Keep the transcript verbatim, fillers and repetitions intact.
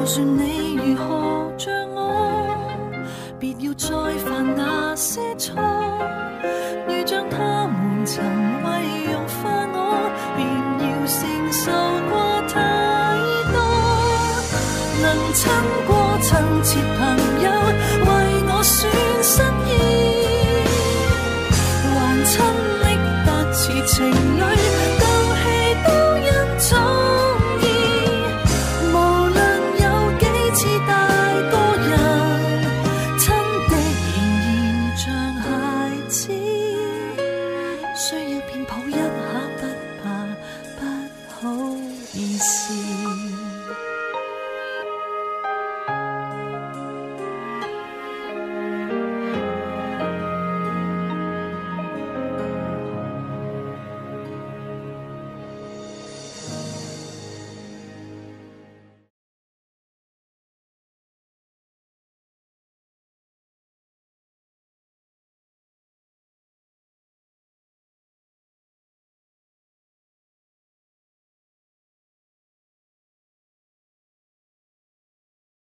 就算你如何像我，別要再犯那些錯。如像他們曾為融化我，便要承受過太多。能親過曾切朋友。